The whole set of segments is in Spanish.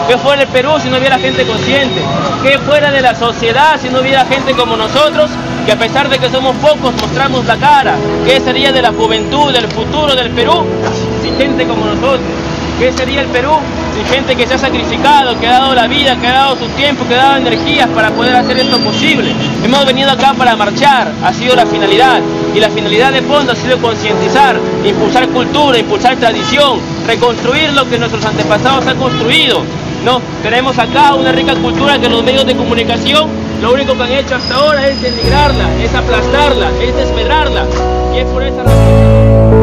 ¿Qué fuera el Perú si no hubiera gente consciente? ¿Qué fuera de la sociedad si no hubiera gente como nosotros, que a pesar de que somos pocos mostramos la cara? ¿Qué sería de la juventud, del futuro del Perú sin gente como nosotros? ¿Qué sería el Perú sin gente que se ha sacrificado, que ha dado la vida, que ha dado su tiempo, que ha dado energías para poder hacer esto posible? Hemos venido acá para marchar, ha sido la finalidad, y la finalidad de fondo ha sido concientizar, impulsar cultura, impulsar tradición, reconstruir lo que nuestros antepasados han construido. No, tenemos acá una rica cultura que los medios de comunicación lo único que han hecho hasta ahora es denigrarla, es aplastarla, es desmedrarla, y es por esa razón.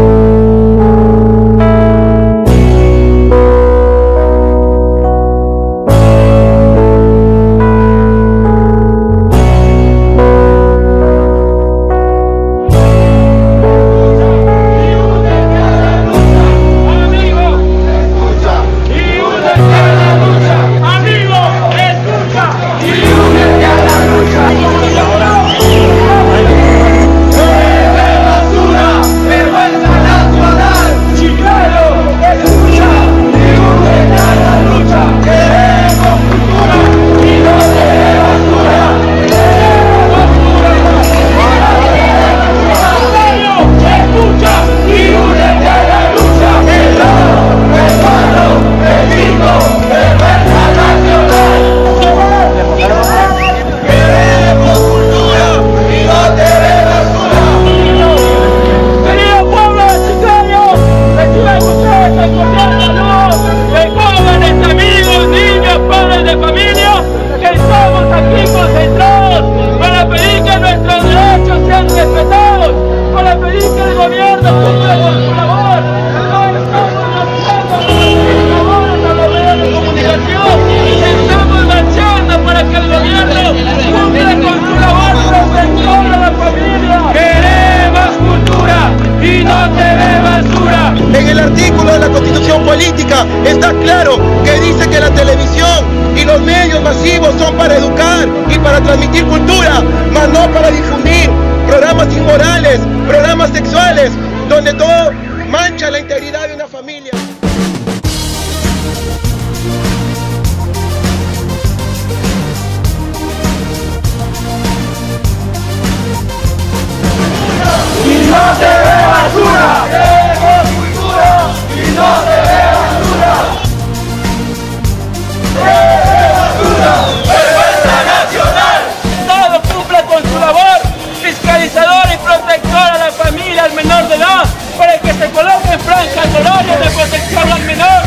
Está claro que dice que la televisión y los medios masivos son para educar y para transmitir cultura, mas no para difundir programas inmorales, programas sexuales, donde todo mancha la integridad de una familia. Y no se ve basura, queremos cultura y no se ve basura. ¡Vergüenza nacional! El Estado cumpla con su labor fiscalizadora y protectora a la familia, al menor de edad, para que se coloque en franja el horario de protección al menor.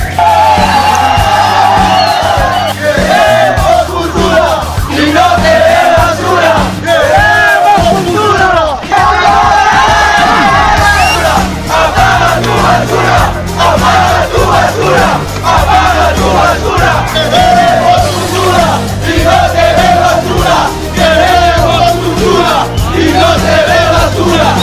¡Queremos cultura y no se ve basura! ¡Queremos cultura! ¡Apaga tu basura! ¡Apaga tu basura! ¡Apaga tu basura! ¡Queremos cultura y no se ve basura! ¡Queremos cultura y no se ve basura!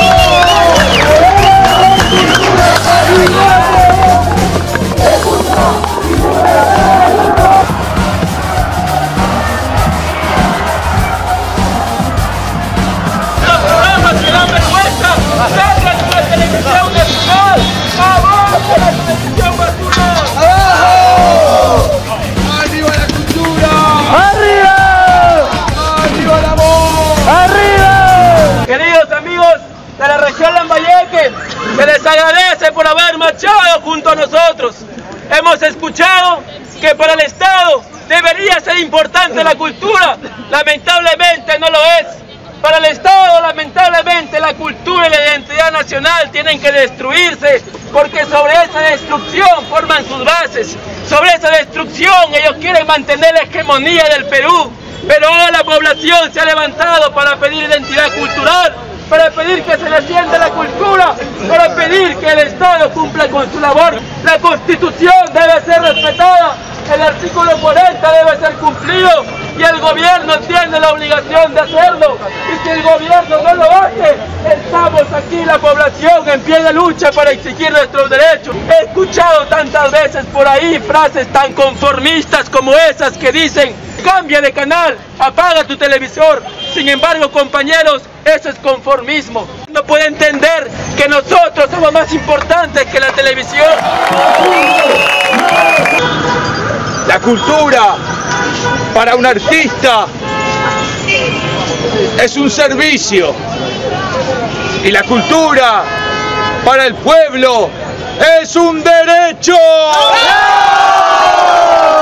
Los programas que dan vergüenza, salgan de la televisión nacional. ¡Abajo la televisión basura! ¡Abajo! ¡Arriba la cultura! ¡Arriba! ¡Arriba la voz! ¡Arriba! Queridos amigos de la región Lambayeque, se les agradece por haber marchado junto a nosotros. Hemos escuchado que para el Estado debería ser importante la cultura. Lamentablemente no lo es. Para el Estado, lamentablemente, la cultura y la identidad nacional tienen que destruirse, porque sobre esa destrucción forman sus bases. Sobre esa destrucción ellos quieren mantener la hegemonía del Perú. Pero ahora la población se ha levantado para pedir identidad cultural, para pedir que se defienda la cultura, para pedir que el Estado cumpla con su labor. La Constitución debe ser respetada, el artículo 40 debe ser cumplido y el gobierno tiene la obligación de hacerlo. Y si el gobierno no lo hace, estamos aquí la población en pie de lucha para exigir nuestros derechos. He escuchado tantas veces por ahí frases tan conformistas como esas que dicen: cambia de canal, apaga tu televisor. Sin embargo, compañeros, eso es conformismo. No puede entender que nosotros somos más importantes que la televisión. La cultura para un artista es un servicio y la cultura para el pueblo es un derecho.